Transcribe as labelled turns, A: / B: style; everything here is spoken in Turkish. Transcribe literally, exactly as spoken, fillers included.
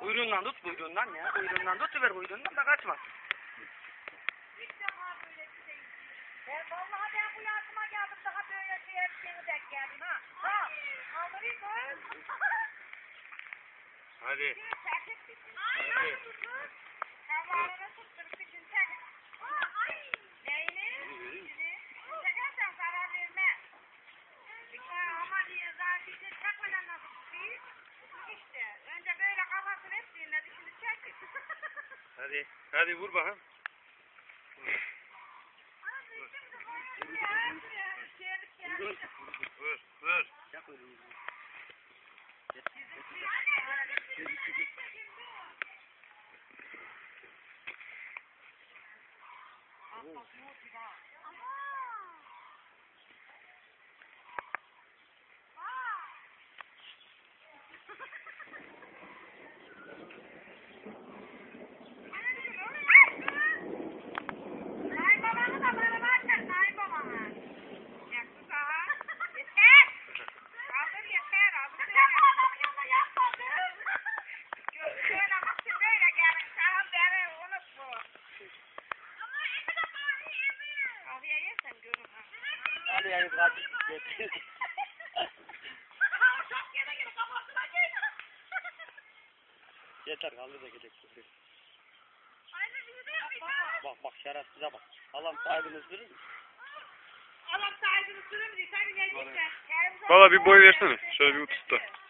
A: Kuyruğundan tut, kuyruğundan ya. Kuyruğundan tutuver, kuyruğundan da kaçmaz.
B: İlk defa böyle bir şey. Ben vallahi ben bu yardıma geldim daha böyle şey yapacağını denk geldim ha. Ha. Kaldırayım kız.
C: Hadi.
B: Çekip bitsin. Hadi. Kavarına tutturup bitsin çekip. Neyini? Neyini? Çekersen zarar vermez. Bir kere ama diye zaten bizi çekmeden nasıl tutayım? İşte. Önce böyle kafasını hep dinledi. Şimdi çekip.
C: Hadi. Hadi vur bakalım. Vur. Vur. Vur.
A: Hadi yani kaç. Yeter kaldı da gidecek. Bak bak şerefsize bak. Allah'ım sahibini ısırır mı?
B: Allah sahibini sürüm diye sen ne diyeceksin?
C: Valla bir boy versene. Şöyle bir tut da.